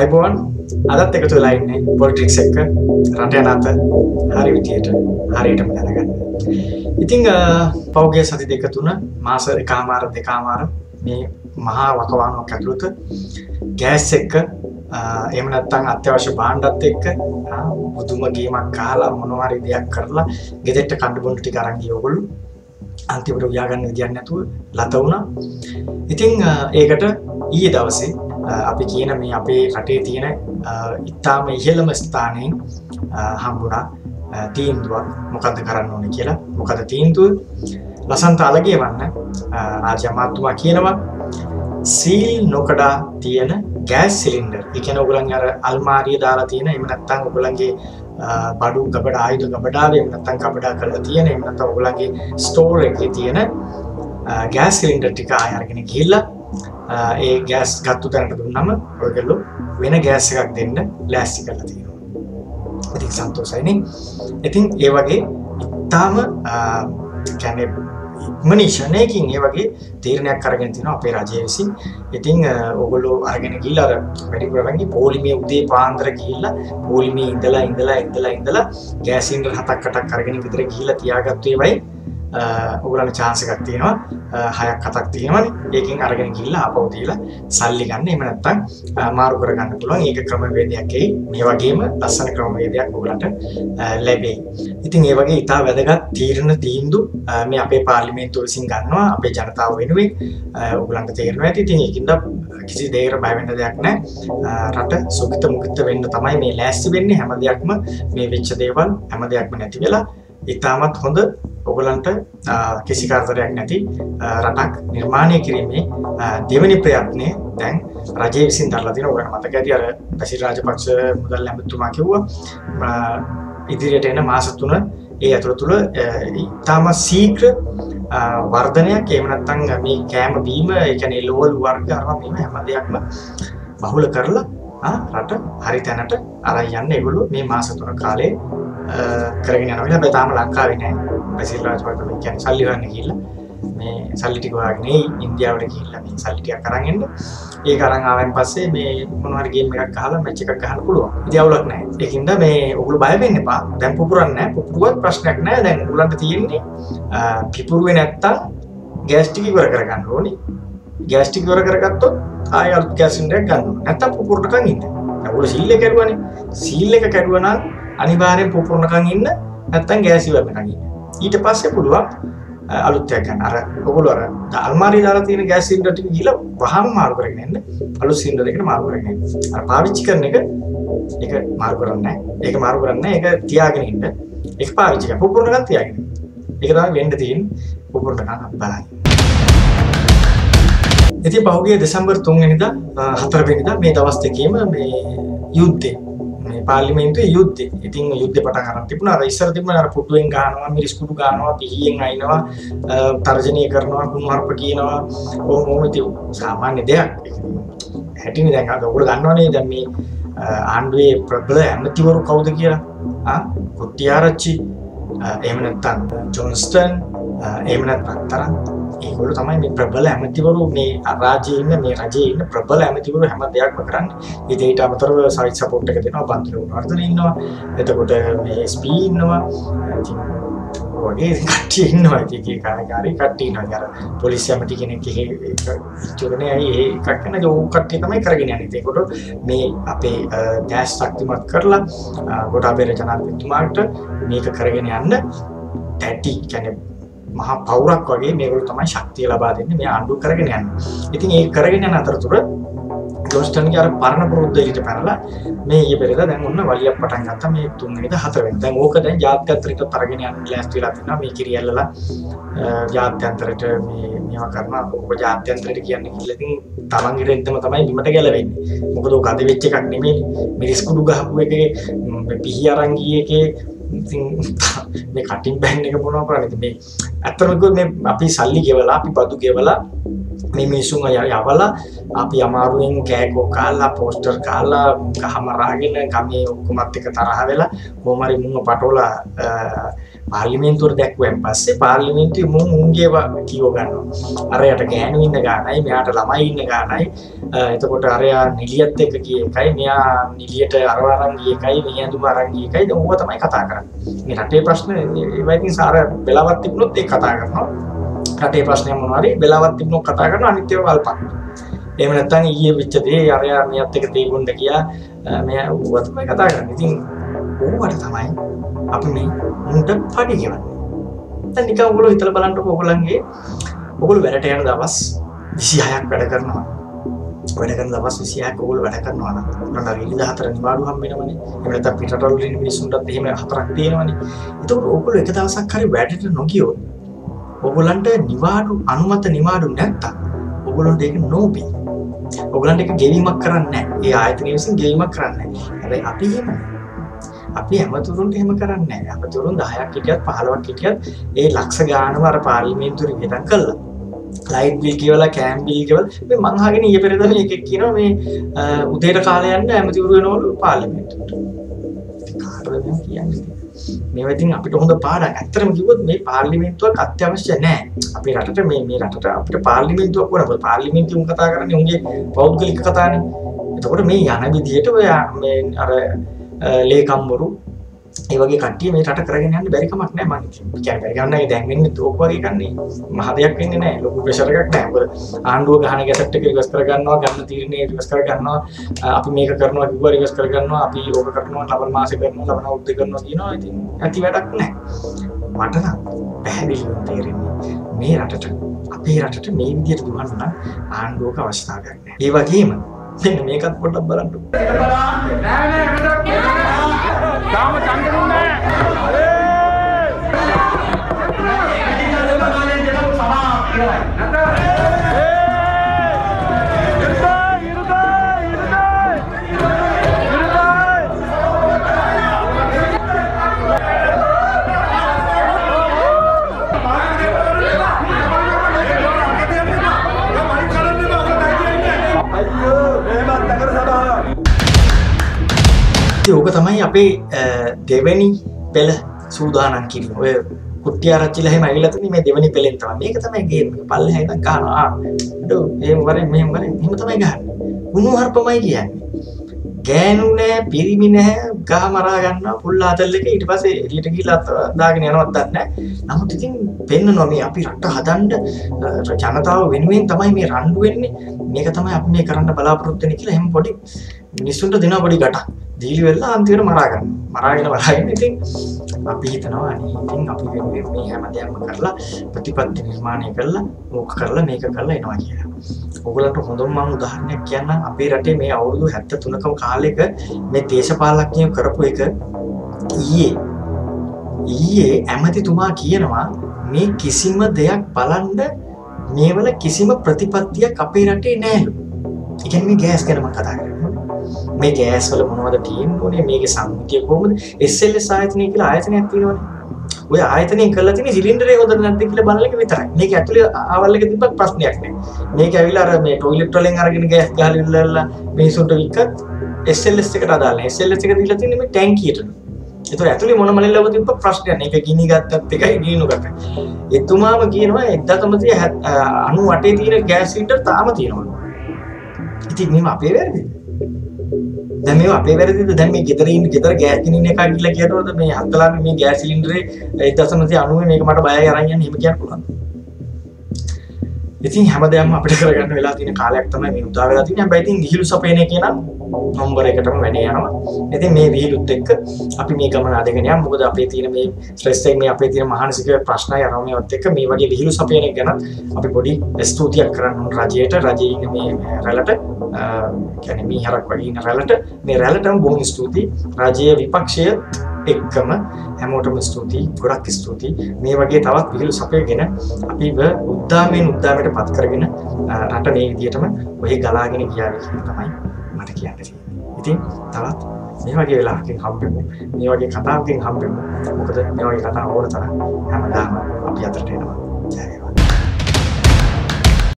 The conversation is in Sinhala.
අයිබෝන් අදත් එකතු වෙලා ඉන්නේ පොලිටික්ස් එක්ක රට යන අත හරි විදියට හරියටම දැනගන්න. ඉතින් පෞගේ සති දෙක තුන මාස එකමාර දෙකමාර මේ මහා වකවානුවක් ඇතුළත ගෑස් එක්ක එහෙම නැත්නම් අත්‍යවශ්‍ය භාණ්ඩත් එක්ක මුදුම ගේමක් කාලා මොනවා හරි දෙයක් කරලා ගෙදරට කන්න බොන්න ටික අරන් ගිය ඔයගොල්ලෝ අන්තිමට උයා ගන්න විදියක් නැතුව ලත වුණා. ඉතින් ඒකට ඊයේ දවසේ අපි කියන මේ අපේ රටේ තියෙන ඉතාම ඉහළම ස්ථානයෙන් හම්බුණා තීන්දුවක් මොකද්ද කරන්න ඕනේ කියලා. මොකද තීන්දුව ලසන්ත අලගේවන්න රාජ්‍ය අමාත්‍යතුමා කියනවා සීල් නොකඩා තියෙන ගෑස් සිලින්ඩර්. ඒ කියන්නේ ඔයගොල්ලන්ගේ අර අල්මාරිය දාලා තියෙන එහෙම නැත්නම් ඔයගොල්ලන්ගේ බඩු ගබඩා ආයුධ ගබඩාවේ එහෙම නැත්නම් ගබඩා කරලා තියෙන එහෙම නැත්නම් ඔයගොල්ලන්ගේ ස්ටෝර් එකේ තියෙන ගෑස් සිලින්ඩර් ටික ආය අරගෙන ගිහිල්ලා ඒ ගෑස් ගත්ත තැනට දුන්නම ඔයගොල්ලෝ වෙන ගෑස් එකක් දෙන්න ලෑස්ති කරලා තියෙනවා. ඉතින් සන්තෝෂයිනේ. ඉතින් ඒ වගේ ඉතාලම කියන්නේ මනිෂණයකින් ඒ වගේ තීරණයක් අරගෙන තිනවා අපේ රජය විසින්. ඉතින් ඔයගොල්ලෝ අරගෙන ගිහිල්ලා අර වැඩිපුරවන්ගේ පොලිමේ උදේ පාන්දර ගිහිල්ලා පොලිමේ ඉඳලා ගෑස් සිලින්ඩර් 7ක් 8ක් අරගෙන විතර ගිහිල්ලා තියාගත්තු ඒවයි ඔයගොල්ලන්ට chance එකක් තියෙනවා 6ක් 7ක් තියෙනවානේ. ඒකෙන් අරගෙන ගිහිල්ලා ආපහු දීලා සල්ලි ගන්න. එහෙම නැත්නම් මාරු කර ගන්න පුළුවන්. ඒක ක්‍රමවේදයක් එයි. මේ වගේම ලස්සන ක්‍රමවේදයක් ඔයගොල්ලන්ට ලැබෙයි. ඉතින් ඒ වගේ ඉතා වැදගත් තීන්දුව මේ අපේ පාර්ලිමේන්තුව විසින් ගන්නවා අපේ ජනතාව වෙනුවෙන්. ඔයගොල්ලන්ට තේරෙනවා ඇති. ඉතින් ඒකින්ද කිසි දෙයකට බය වෙන්න දෙයක් නැහැ. රට සුඛිත මුඛිත වෙන්න තමයි මේ ලෑස්ති වෙන්නේ. හැම දෙයක්ම මේ වෙච්ච දේවල් හැම දෙයක්ම නැති වෙලා ඉතාමත් හොඳ ඔයගලන්ට කිසි කරදරයක් නැති රටක් නිර්මාණය කිරීමේ දෙවෙනි ප්‍රයත්නය දැන් රජය විසින් දරලා තියෙනවා. ඔයගලන්ට මතක ඇති අර බසිල් රාජපක්ෂ මුදල් ඇමතුමා කිව්වා ඉදිරියට එන මාස 3 ඒ අතර තුල ඉතාම ශීඝ්‍ර වර්ධනයක් එහෙම නැත්නම් මේ කෑම බීම ඒ කියන්නේ ලෝවල් වර්ග අරවා මේ හැම දෙයක්ම බහුල කරලා රට හරි තැනට අරන් යන්න ඒගොල්ලෝ මේ මාස 3 කාලේ කරගෙන යනවා. හැබැයි තාම ලංකාවේ නෑ. බසිල් රාජපක්ෂ කියන්නේ සල්ලි හොයන්න ගිහිල්ලා මේ සල්ලි ටික හොයාගෙන ඉන්දියාවට ගිහිල්ලා මේ සල්ලි ටිකක් අරන් එන්න. ඒක අරන් ආවෙන් පස්සේ මේ මොනවා හරි ගේම් එකක් ගහලා මැච් එකක් ගහන්න පුළුවන්. ඉතින් අවුලක් නැහැ. ඒකින්ද මේ ඔයගොල්ලෝ බය වෙන්න එපා. දැන් පුපුරන්නේ නැහැ. පුපුරුවත් ප්‍රශ්නයක් නැහැ. දැන් ඔයගොල්ලන්ට තියෙන්නේ පිපුරුවේ නැත්තම් ගෑස් ටික ඉවර කරගන්න ඕනේ. ගෑස් ටික ඉවර කරගත්තොත් ආයෙ අලුත් ගෑස් සිලින්ඩරයක් ගන්න ඕනේ. නැත්තම් පුපුරනකන් ඉන්න. දැන් ඔයගොල්ලෝ සීල් එක කැඩුවානේ. සීල් එක කැඩුවා නම් අනිවාර්යෙන් පුපුරනකන් ඉන්න නැත්තම් ගෑස් ඉවරනකන් ඉන්න. ඊට පස්සේ පුළුවන් අලුත් එකක් ගන්න. අර ඔයගොල්ලෝ අර අල්මාරිය දාලා තියෙන ගෑස් සිලින්ඩර් ටික ගිහලා වහම මාරු කරගෙන එන්න. අලුත් සිලින්ඩර් එකකට මාරු කරගෙන එන්න. අර පාවිච්චි කරන එක ඒක මාරු කරන්නේ නැහැ. ඒක මාරු කරන්නේ නැහැ. ඒක තියාගෙන ඉන්න. ඒක පාවිච්චි කරලා පුපුරනකන් තියාගෙන ඉන්න. ඒක තමයි වෙන්න තියෙන්නේ. පුපුරනකන් අපි බලන්න. ඉතින් පහුගිය දෙසැම්බර් 3 වෙනිදා 4 වෙනිදා මේ දවස් දෙකේම මේ යුද්ධේ මේ පාර්ලිමේන්තුවේ යුද්ධේ. ඉතින් යුද්ධේ පටන් ගන්න තිබුණා. අර ඉස්සර තිබුණා අර පුටුවෙන් ගහනවා, මිරිස් කුඩු ගහනවා, පිහියෙන් අයින්නවා, තර්ජනීය කරනවා, කුණුහරුප කියනවා. ඕම ඉතින් සාමාන්‍ය දෙයක්. හැටිනේ දැන් අද ඔයගොල්ලෝ දන්නවනේ දැන් මේ ආණ්ඩුවේ ප්‍රබල ඇමතිවරු කවුද කියලා? කොට්ටිආරච්චි, එහෙම නැත්නම් ජොන්ස්ටන්, එහෙම නැත්නම් තරම් ඒගොල්ලෝ තමයි මේ ප්‍රබල ඇමතිවරු මේ රාජ්‍යයේ ඉන්න මේ රජයේ ඉන්න ප්‍රබල ඇමතිවරු හැම දෙයක්ම කරන්නේ. ඉතින් ඊට අමතරව සයිඩ් සපෝට් එක දෙනවා. පන්තිල වර්ධන ඉන්නවා. එතකොට මේ SP ඉන්නවා. ඉතින් ඔයගේ කට්ටිය ඉන්නවා. ඉතින් කාර්යකාරී කට්ටිය ඉන්නවා. අර පොලිස් ඇමති කෙනෙක් ඉච්චුනේ ඒ එකක් කරන ඒ කට්ටිය තමයි කරගෙන යන්නේ. ඒකට මේ අපේ ගෑස් ශක්තිමත් කරලා ගොඩාබේ ජනාධිපතිතුමාට මේක කරගෙන යන්න ඇටි කියන්නේ මහා පෞරක් වගේ මේගොල්ලෝ තමයි ශක්තිය ලබා දෙන්නේ මේ ආණ්ඩුව කරගෙන යන්නේ. ඉතින් ඒක කරගෙන යන අතරතුර ජොන්ස්ටන්ගේ අර පරණ පුරුද්ද ඊට පැනලා මේ ඊයේ පෙරේදා දැන් ඔන්න වලියක් පටන් ගත්තා මේ 3 වෙනිදා 4 වෙනිදා. දැන් ඕක දැන් ජාත්‍යන්තරයට අරගෙන යන්න ලෑස්ති වෙලා තිනවා මේ කිරියල්ලලා ජාත්‍යන්තරයට මේවා කරනවා. ඕක ජාත්‍යන්තරයට කියන්නේ කියලා ඉතින් තමන්ගේ රෙද්දම තමයි බිමට ගැලවෙන්නේ. මොකද ඕක අද වෙච්ච එකක් නෙමෙයි. මිරිස් කුඩු ගහපු එකේ පිහි අරන් ගිය එකේ ඉතින් මේ කටින් බෑන් එක මොනවා කරන්නේ මේ ඇත්තටම කිව්වොත් මේ අපි සල්ලි ගෙවලා අපි බදු ගෙවලා මේ මිනිසුන් යවලා අපි අමාරුවෙන් කෑකෝ කාලා පෝස්ටර් කාලා ගහමරාගෙන ගමේ ඔක්කොමත් එක තරහ වෙලා කොහොම හරි මුංග පටෝලා පාර්ලිමේන්තුවට දැක්වෙන් පස්සේ පාර්ලිමේන්තුවේ මුංගේ කියව ගන්නවා අරයට ගෑනු ඉන්න ගානයි මෙයාට ළමයි ඉන්න ගානයි එතකොට අරයා නිලියත් එක්ක ගිය එකයි මෙයා නිලියට අරව අරන් ගිය එකයි මෙයා දුම අරන් ගිය එකයි දැන් ඕවා තමයි කතා කරන්නේ මේ රටේ ප්‍රශ්න ඒවා ඉතින් සාර වෙලාවක් තිබුණොත් ඒක කතා කරනවා රටේ ප්‍රශ්නය මොනවා හරි වෙලාවක් තිබුණොත් කතා කරනවා අනිත් ඒවා වල්පන් එහෙම නැත්නම් ඊයේ වෙච්ච දේ අරයා මෙයත් එක්ක තේගොන්න ගියා මෙයා ඕවා තමයි කතා කරන්නේ ඉතින් ඕවට තමයි අපි මේ මුන්ට පඩි ගෙවන්නේ දැන් නිකන් ඔයගොල්ලෝ හිතලා බලන්නකෝ ඔයගොල්ලෝ වැඩට යන දවස් 26ක් වැඩ කරනවා වැඩ කරන දවස් 26ක් ඔයගොල්ලෝ වැඩ කරනවා නම් උන්ට විවිධ හතර නිවාඩු හම්බ වෙනවනේ එහෙම නැත්නම් පිටරටවල ඉන්න මිනිස්සුන්ටත් එහෙම හතරක් තියෙනවනේ එතකොට ඔයගොල්ලෝ එක දවසක් හරි වැඩට නොගියොත් ඔයගොල්ලන්ට නිවාඩු අනුමත නිවාඩු නැත්තම් ඔයගොල්ලන්ට ඒක නෝබි ඔයගොල්ලන්ට ඒක ගෙවීමක් කරන්නේ නැහැ ඒ ආයතනය විසින් ගෙවීමක් කරන්නේ නැහැ හැබැයි අපි එහෙම අපි හැමතුරුන්ට එහෙම කරන්නේ නැහැ. හැමතුරුන් 10ක් හිටියත් 15ක් හිටියත් ඒ ලක්ෂ ගානම අර පාර්ලිමේන්තුවේ වියදම් කළා. ලයිට් බිල් කියවලා කෑම් බිල් කියවලා මේ මං අහගෙන ඊයේ පෙරේද මේකෙක් කියනවා මේ උදේට කාලේ යන්න ඇමතිවරු වෙනවලු පාර්ලිමේන්තුවට. ඉතින් කාටද මේ කියන්නේ? මේවා ඉතින් අපිට හොඳ පාඩම්. ඇත්තටම කිව්වොත් මේ පාර්ලිමේන්තුවක් අත්‍යවශ්‍ය නැහැ. අපේ රටට මේ රටට අපිට පාර්ලිමේන්තුවක් ඕන. මොකද පාර්ලිමේන්තුව කතා කරන්නේ උන්ගේ පෞද්ගලික කතානේ. එතකොට මේ යන විදියට ඔය මේ අර ලේකම්වරු ඒ වගේ කට්ටිය මේ රට කරගෙන යන්න බැරි කමක් නැහැ මම කියන්නේ බැරි ගන්න දැන් වෙන්නේ ඕක වගේ ගන්නේ මහ දෙයක් වෙන්නේ නැහැ ලොකු ප්‍රෙෂර් එකක් නැහැ මොකද ආණ්ඩුව ගහන ගැසට් එක රිවර්ස් කර ගන්නවා ගන්න තීරණේ රිවර්ස් කර ගන්නවා අපි මේක කරනවා කිව්වා රිවර්ස් කර ගන්නවා අපි ඕක කරනවා ලබන මාසේ කරනවා ලබන අවුරුද්දේ කරනවා කියනවා ඉතින් ඇති වැඩක් නැහැ මට නම් පැහැදිලිව තේරෙන්නේ මේ රටට අපේ රටට මේ විදියට දුවන්න නම් ආණ්ඩුවක අවශ්‍යතාවයක් නැහැ ඒ වගේම මෙන්න මේකත් පොඩ්ඩක් බලන්න තාම චන්දනුනේ ඕක තමයි අපේ දෙවෙනි පෙළ සූදානම් කිරීම. ඔය කුට්ටිය ආරච්චිලා එහෙම ඇවිල්ලා තියෙන්නේ මේ දෙවෙනි පෙළෙන් තමයි. මේක තමයි ගේම් එක. පල්ලෙහා ඉඳන් ගන්නවා. අඩෝ එහෙම වරෙන් මෙහෙම තමයි ගහන්නේ. උණු හර්පමයි කියන්නේ. ගෑනු නෑ, පිරිමි නෑ, ගහ මරා ගන්නවා, පුල්ල හතල් එක ඊට පස්සේ එළියට ගිහිල්ලා දාගෙන යනවත් දන්නේ නෑ. නමුත් ඉතින් පෙන්නනවා මේ අපි රට හදන්න ජනතාව වෙනුවෙන් තමයි මේ රණ්ඩු වෙන්නේ. මේක තමයි අපි මේ කරන්න බලාපොරොත්තු වෙන්නේ කියලා එහෙම පොඩි මිනිස්සුන්ට දෙනවා පොඩි ගැටක්. දීලි වෙලා අන්තිමට මරා ගන්න ඉතින් අපි හිතනවා අනේ ඉතින් අපි වෙනුවෙන් මේ හැමදේම කරලා ප්‍රතිපත්ති නිර්මාණය කරලා ඕක කරලා මේක කරලා එනවා කියලා. ඔයගලන්ට හොඳම මම උදාහරණයක් කියන්නම් අපේ රටේ මේ අවුරුදු 73කම කාලෙක මේ දේශපාලඥයෝ කරපු එක ඊයේ ඇමතිතුමා කියනවා මේ කිසිම දෙයක් බලන්න මේවල කිසිම ප්‍රතිපත්තියක් අපේ රටේ නැහැලු. ඒ කියන්නේ මේ ගෑස් ගැන මම කතා කරන්නේ. මේ ගෑස් වල මොනවද තියෙන්නේ මේකේ සම්මුතිය කොහොමද SLS ආයතනය කියලා ආයතනයක් තියෙනවනේ ඔය ආයතනයෙන් කරලා තියෙන සිලින්ඩරේ හොදද නැද්ද කියලා බලන එක විතරයි මේක ඇතුලේ ආවල් එක තිබ්බත් ප්‍රශ්නයක් නෑ මේක ඇවිල්ලා අර මේ টয়ලට් වලින් අරගෙන ගෑස් ගහලා ඉල්ලලා මිනිසුන්ට වික්කත් SLS එකට අදාළ නැහැ SLS එක දීලා තියෙන්නේ මේ ටැංකියට ඒතර ඇතුලේ මොන මලෙල්ලව තිබ්බ ප්‍රශ්නයක් නෑ ඒක ගිනි ගත්තත් එකයි ගිනු ගත්තත් එතුමාම කියනවා 1998 තියෙන ගෑස් සිලින්ඩර් තාම තියෙනවා ඉතින් මේව අපේ වැරදිද දැන් මේව අපේ වැරදිද දැන් මේ ගෙදර ගෑස් ගිනින්න එකක් කියලා කියනකොට මේ හත්තලාගේ මේ ගෑස් සිලින්ඩරේ 1990 මේක මට බයයි අරන් යන්න එහෙම කියන්න පුළුවන්. ඉතින් හැමදේම අපිට කරගන්න වෙලා තියෙන කාලයක් තමයි මේ උදා වෙලා තියෙන්නේ. හැබැයි ඉතින් විහිළු සපේන එක නම් නම්බර එකටම වැඩේ යනවා. ඉතින් මේ විහිළුත් එක්ක අපි මේ ගමන අදගෙන යමු. මොකද අපේ තියෙන මේ ස්ට්‍රෙස් එක මේ අපේ තියෙන මානසික ප්‍රශ්න යනවා මේවත් එක්ක මේ වගේ විහිළු සපේන එක ගැන අපි පොඩි ස්තුතියක් කරන්න ඕන රජයට. රජයේ ඉන්න මේ රැළට කියන්නේ මේ හරක් වගේ ඉන්න රැළට මේ රැළටම බොහොම ස්තුතියි. රජයේ විපක්ෂය එක්කම හැමෝටම ස්තුතියි. ගොඩක් ස්තුතියි. මේ වගේ තවත් විහිළු සපයගෙන අපිව උද්දාමයට පත් කරගෙන රට මේ විදියටම ඔය ගලාගෙන ගියා කියන තමයි මට කියන්න තියෙන්නේ. ඉතින් තවත් මේ වගේ වෙලාවකින් හම්බෙමු. මේ වගේ කතාවකින් හම්බෙමු. මොකද මේ වගේ කතා ඕන තරම් හැමදාම අපි අතරට එනවා.